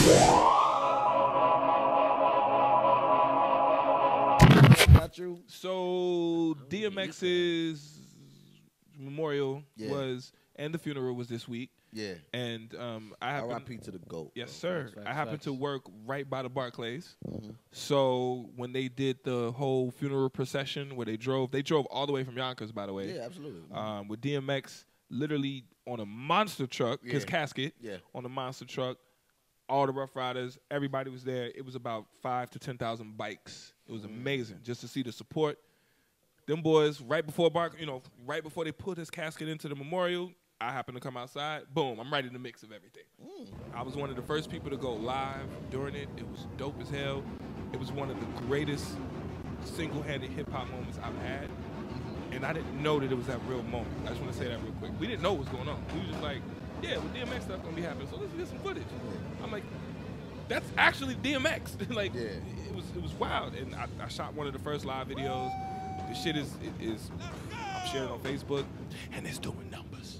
Not true. So DMX'S memorial was, and the funeral was this week. Yeah. And I happened. R.I.P. to the GOAT. Yes, sir. I happened to work right by the Barclays. Mm-hmm. So when they did the whole funeral procession where they drove all the way from Yonkers, by the way. Yeah, absolutely. With DMX literally on a monster truck, his casket on a monster truck. All the Rough Riders, everybody was there. It was about 5,000 to 10,000 bikes. It was amazing just to see the support. Them boys right before they put his casket into the memorial. I happened to come outside. Boom, I'm right in the mix of everything. I was one of the first people to go live during it. It was dope as hell. It was one of the greatest single-handed hip-hop moments I've had. And I didn't know that it was that real moment. I just want to say that real quick. We didn't know what was going on. We were just like, yeah, well, DMX stuff going to be happening, so let's get some footage. I'm like, that's actually DMX. It was wild. And I shot one of the first live videos. The shit is I'm sharing on Facebook, and it's doing numbers.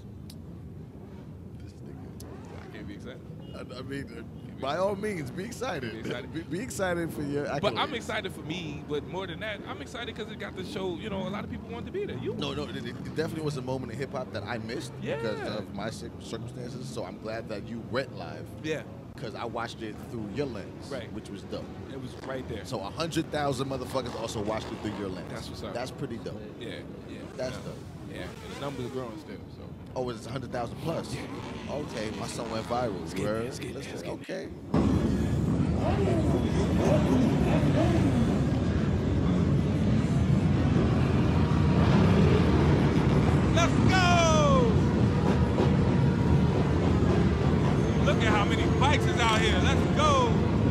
I can't be excited. I mean, by all means, be excited. Be excited for your accolades. But I'm excited for me. But more than that, I'm excited because it got to show, a lot of people wanted to be there. No, it definitely was a moment in hip-hop that I missed because of my circumstances. So I'm glad that you went live. Yeah. Because I watched it through your lens, which was dope. It was right there. So 100,000 motherfuckers also watched it through your lens. That's what's up. That's pretty dope. Yeah. That's dope. Yeah, and the numbers are growing still. So. Oh, it's 100,000 plus. Yeah. Okay, my son went viral. Okay. Let's go! Look at how many bikes is out here. Let's go!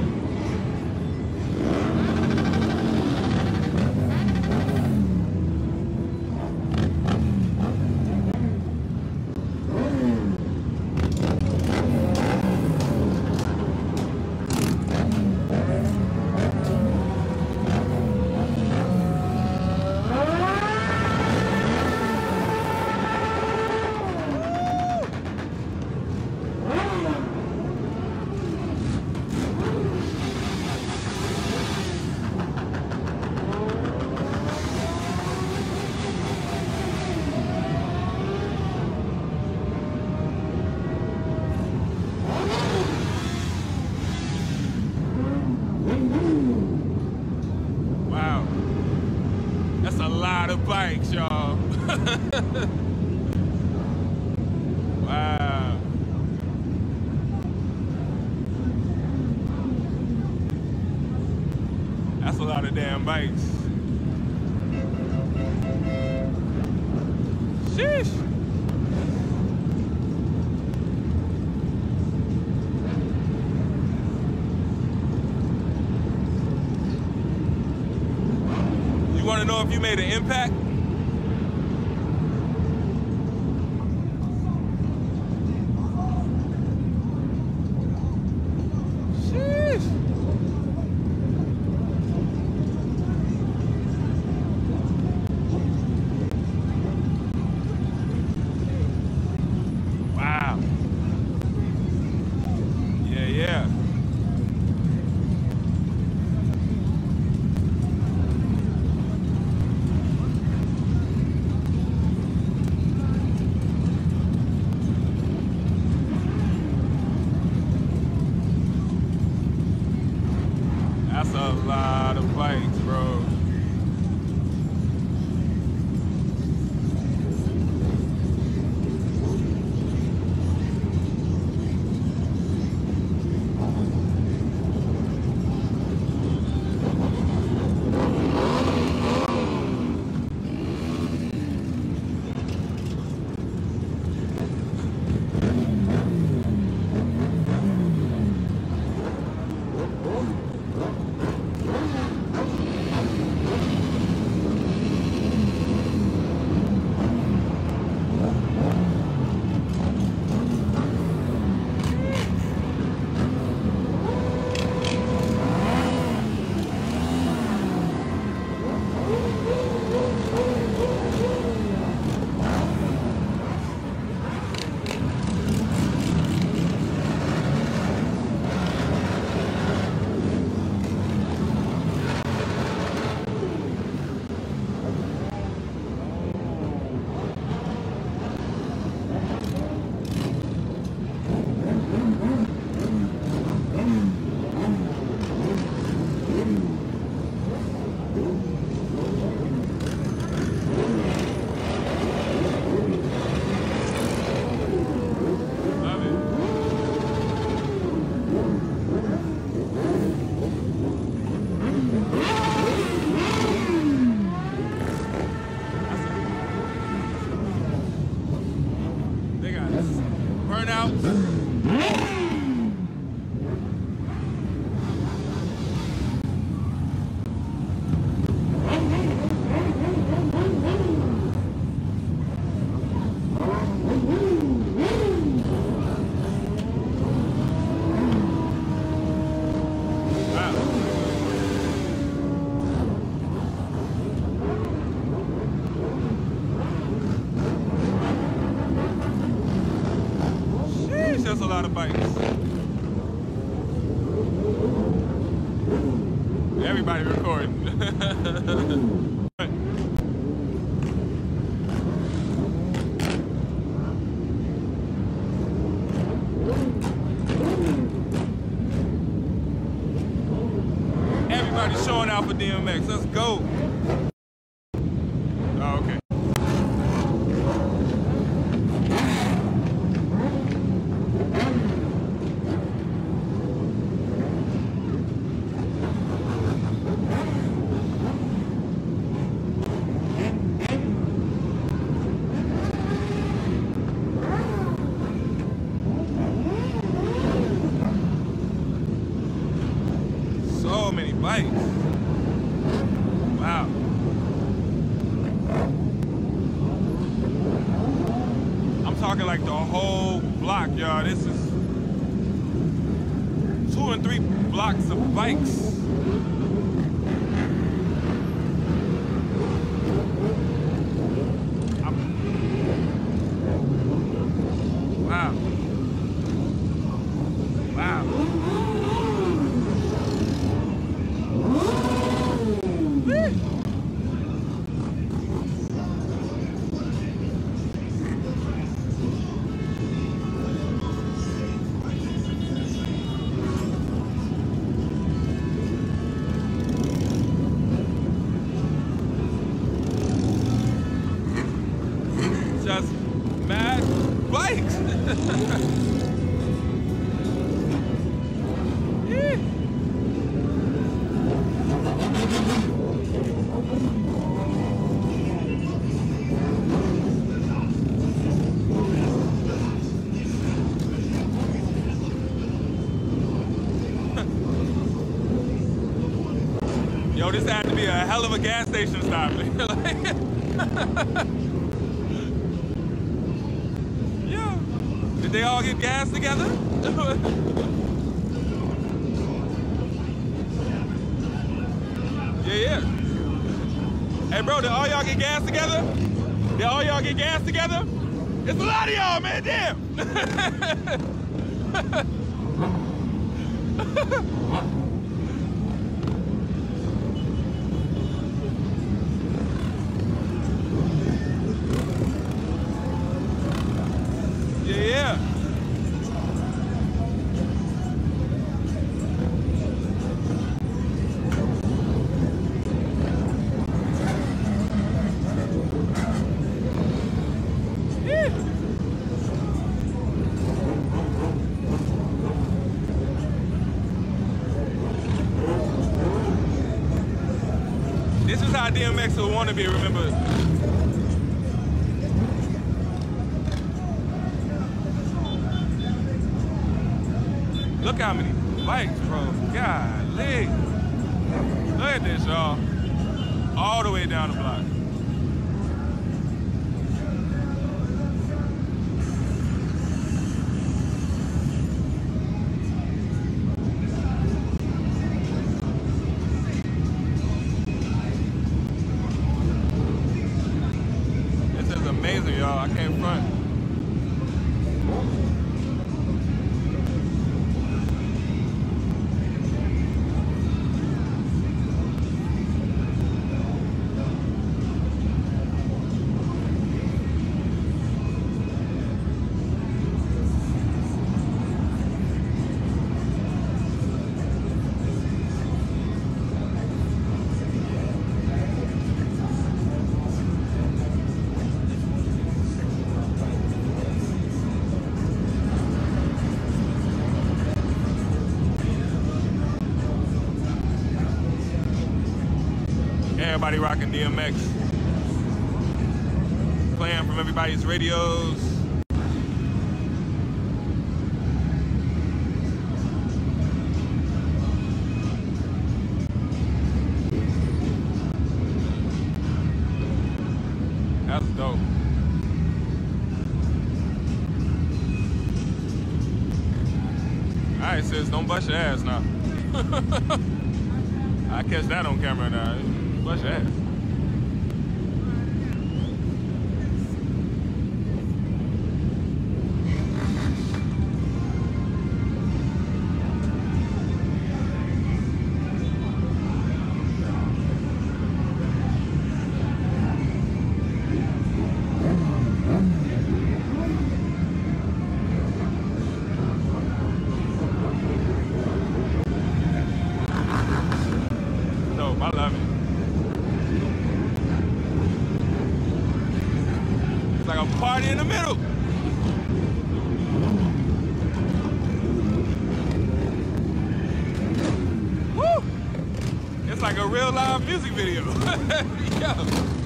Bikes, y'all. Wow. That's a lot of damn bikes. Sheesh. You want to know if you made an impact? That's a lot of bikes, bro. of bikes. Everybody recording. Everybody's showing out for DMX. Let's go. Oh, okay. So many bikes. Wow. I'm talking like the whole block, y'all. This is 2 and 3 blocks of bikes. Wow. Wow. Just mad bikes. Yeah. Yo, this had to be a hell of a gas station stop. Yeah. Did they all get gas together? Yeah. Hey, bro, did all y'all get gas together? Did all y'all get gas together? It's a lot of y'all, man, damn. Yeah. This is how DMX will want to be remembered. Look how many bikes, bro. Golly. Look at this, y'all. All the way down the block. This is amazing, y'all. I can't front. Everybody rocking DMX. Playing from everybody's radios. That's dope. All right, sis, don't bust your ass now. I catch that on camera now. Bust your ass. party in the middle. Woo! It's like a real live music video. Yo.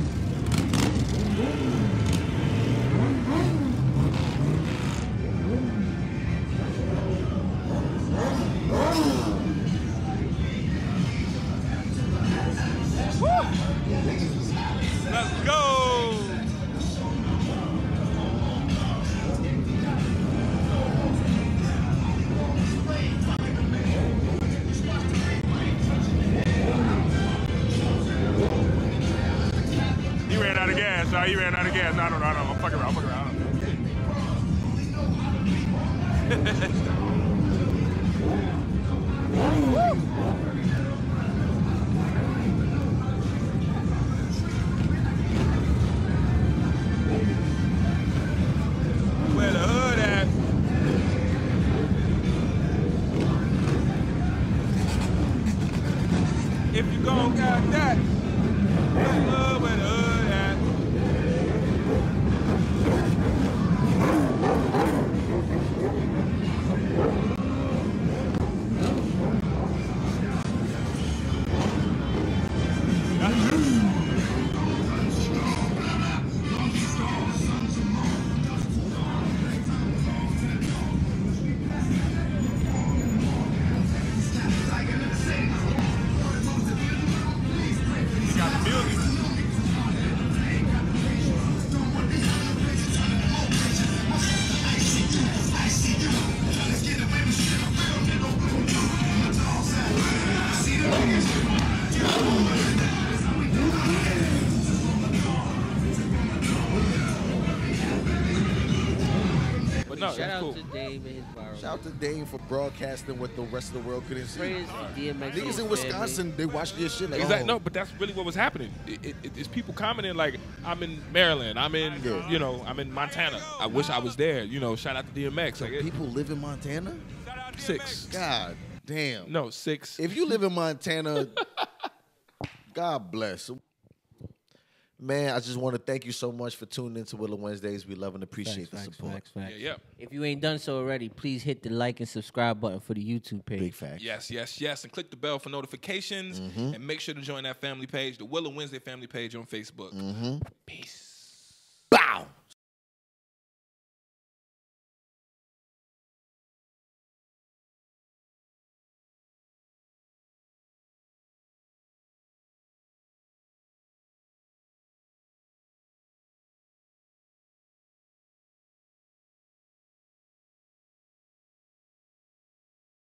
Let's go! He ran out of gas, y'all. He ran out of gas. No, I don't know. I'm fucking around. Where the hood at? If you gon' got that, where the hood at? Shout out to Dave and his viral. Shout out to Dave for broadcasting what the rest of the world couldn't see. Praise DMX. Niggas in Wisconsin, they watch this shit like, exactly. No, but that's really what was happening. It's people commenting like, I'm in Maryland, I'm in, I'm in Montana. I wish I was there. Shout out to DMX. So people live in Montana? 6. God damn. No, 6. If you live in Montana, God bless. Man, I just want to thank you so much for tuning into Willa Wednesdays. We love and appreciate the support. Facts. Yeah. If you ain't done so already, please hit the like and subscribe button for the YouTube page. Big facts. Yes. And click the bell for notifications. And make sure to join that family page, the Willa Wednesday family page on Facebook.